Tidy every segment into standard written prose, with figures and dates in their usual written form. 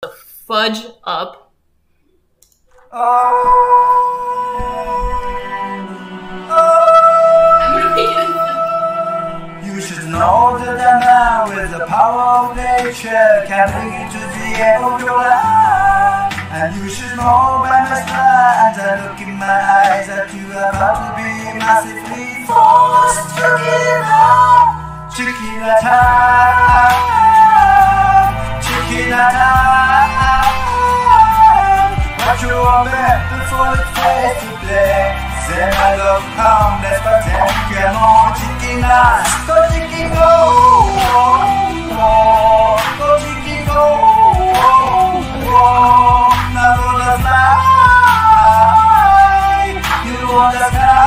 fudge up. You should know that I now, with the power of nature, can bring you to the end of your life. And you should know by my smile and the look in my eyes that you are about to be massively forced to give up. Chicken attack, chicken attack. But you are back before it's face to play. Then I love calmness, but then come on, chicken ass. Go chicken go, go chicken go. Now gonna fly, you wanna fly.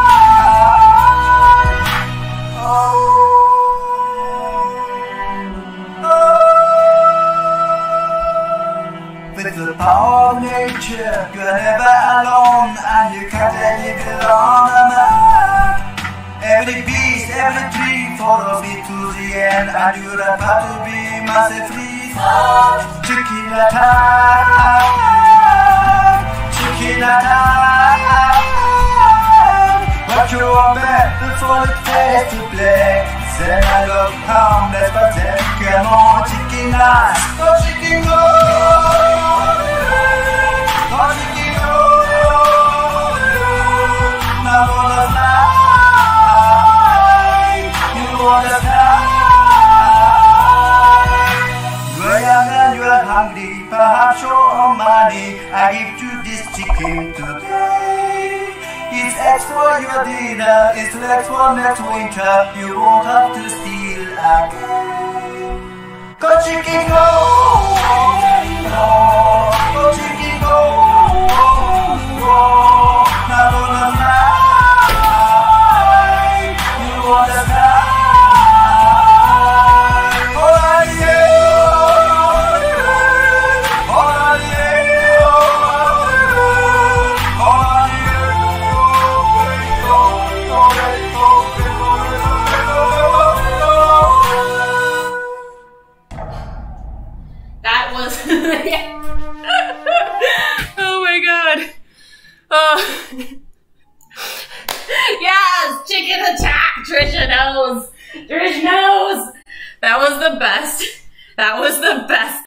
With the power of nature, you're never alone, and you can't leave it on a map. Every beast, every tree follows me to the end, and you're about to be massively fucked. Chicken attack, chicken attack. But you are back before the face to play. Then I love calmness, but then come on, chicken ass. Go chicken go. Hungry, perhaps your money. I give you this chicken today. It's eggs for your dinner, it's legs for next winter. You won't have to steal again. Go chicken go, go chicken go, now gonna fly. You wanna fly? Oh my god. Oh. Yes, chicken attack. Trisha knows. Trisha knows. That was the best. That was the best.